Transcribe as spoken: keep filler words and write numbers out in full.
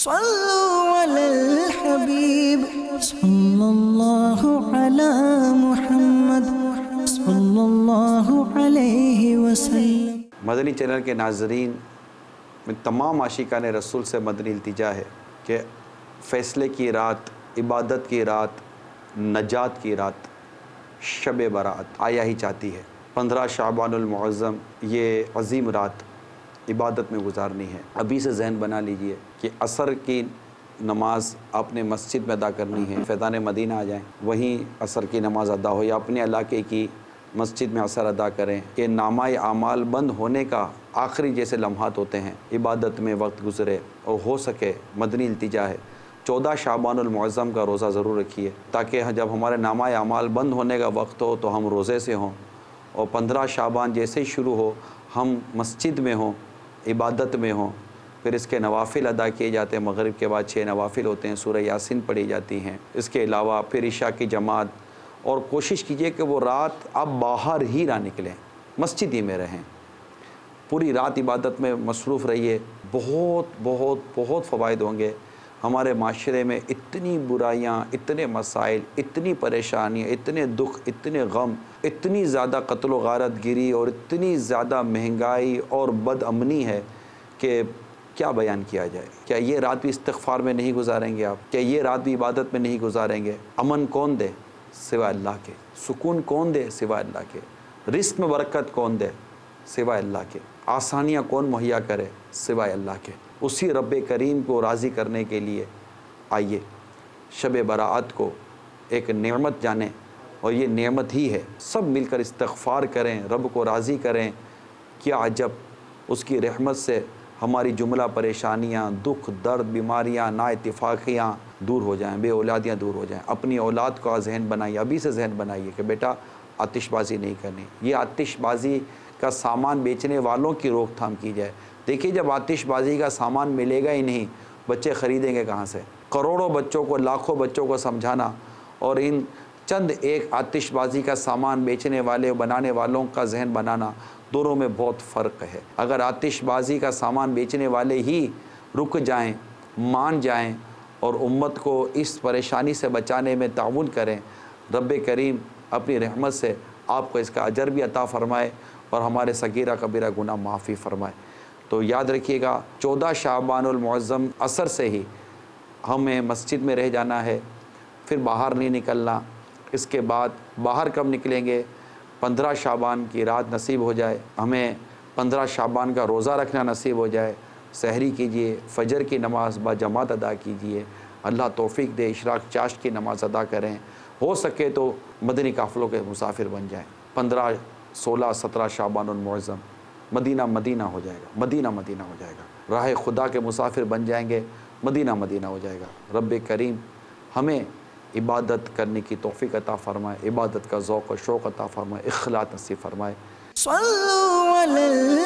صلوا على الحبيب صلى الله على محمد صلى الله عليه وسلم۔ مدنی چینل کے ناظرین میں تمام عاشقان رسول سے مدنی التجا ہے کہ فیصلے کی رات، عبادت کی رات، نجات کی رات، شب برات آیا ہی چاہتی ہے۔ پندرہ شعبان المعظم یہ عظیم رات عبادت میں گزارنی ہے۔ ابھی سے ذہن بنا لیجئے کہ عصر کی نماز آپ نے مسجد میں ادا کرنی ہے، فیضان مدینہ آ جائیں، وہیں عصر کی نماز ادا ہو، یا اپنے علاقے کی مسجد میں عصر ادا کریں کہ نامہ اعمال بند ہونے کا آخری جیسے لمحات ہوتے ہیں، عبادت میں وقت گزرے، اور ہو سکے مدنی التجا ہے چودہ شعبان المعظم کا روزہ ضرور رکھیے، تاکہ جب ہمارے نامہ اعمال بند ہونے کا وقت ہو تو ہم روزے سے ہوں، اور پندرہ شعبان جیسے ہی شروع ہو ہم مسجد میں ہوں، عبادت میں ہوں۔ پھر اس کے نوافل ادا کیے جاتے ہیں، مغرب کے بعد چھ نوافل ہوتے ہیں، سورہ یاسین پڑھی جاتی ہیں۔ اس کے علاوہ پھر عشاء کی جماعت، اور کوشش کیجئے کہ وہ رات آپ باہر ہی نہ نکلیں، مسجد ہی میں رہیں، پوری رات عبادت میں مصروف رہیے۔ بہت بہت بہت فوائد ہوں گے۔ ہمارے معاشرے میں اتنی برائیاں، اتنے مسائل، اتنی پریشانیاں، اتنے دکھ، اتنے غم، اتنی زیادہ قتل و غارت گری، اور اتنی زیادہ مہنگائی اور بد امنی ہے کہ کیا بیان کیا جائے۔ کیا یہ رات بھی استغفار میں نہیں گزاریں گے آپ؟ کیا یہ رات بھی عبادت میں نہیں گزاریں گے؟ امن کون دے سوائے اللہ کے؟ سکون کون دے سوائے اللہ کے؟ رزق میں برکت کون دے سوائے اللہ کے؟ آسانیاں کون مہیا کرے سوائے اللہ کے؟ اسی رب کریم کو راضی کرنے کے لیے آئیے شب برات کو ایک نعمت جانیں، اور یہ نعمت ہی ہے۔ سب مل کر استغفار کریں، رب کو راضی کریں۔ کیا عجب اس کی رحمت سے ہماری جملہ پریشانیاں، دکھ، درد، بیماریاں، نا اتفاقیاں دور ہو جائیں، بے اولادیاں دور ہو جائیں۔ اپنی اولاد کا ذہن بنائیے، ابھی سے ذہن بنائیے کہ بیٹا آتش بازی نہیں کرنی۔ یہ آتش بازی کا سامان بیچنے والوں کی روک تھام کی جائے۔ دیکھیے جب آتش بازی کا سامان ملے گا ہی نہیں، بچے خریدیں گے کہاں سے؟ کروڑوں بچوں کو، لاکھوں بچوں کو سمجھانا، اور ان چند ایک آتش بازی کا سامان بیچنے والے بنانے والوں کا ذہن بنانا، دونوں میں بہت فرق ہے۔ اگر آتش بازی کا سامان بیچنے والے ہی رک جائیں، مان جائیں، اور امت کو اس پریشانی سے بچانے میں تعاون کریں، رب کریم اپنی رحمت سے آپ کو اس کا اجر بھی عطا فرمائے، اور ہمارے صغیرہ کبیرہ گناہ معافی فرمائے۔ تو یاد رکھیے گا چودہ شعبان المعظم عصر سے ہی ہمیں مسجد میں رہ جانا ہے، پھر باہر نہیں نکلنا۔ اس کے بعد باہر کب نکلیں گے؟ پندرہ شعبان کی رات نصیب ہو جائے، ہمیں پندرہ شعبان کا روزہ رکھنا نصیب ہو جائے، سحری کیجئے، فجر کی نماز با جماعت ادا کیجئے، اللہ توفیق دے، اشراق چاشت کی نماز ادا کریں، ہو سکے تو مدنی قافلوں کے مسافر بن جائیں۔ پندرہ سولہ سترہ شعبان المعظم مدینہ مدینہ ہو جائے گا، مدینہ مدینہ ہو جائے گا، راہ خدا کے مسافر بن جائیں گے، مدینہ مدینہ ہو جائے گا۔ رب کریم ہمیں عبادت کرنے کی توفیق عطا فرمائے، عبادت کا ذوق و شوق عطا فرمائے، اخلاص نصیب فرمائے۔ صلوا علی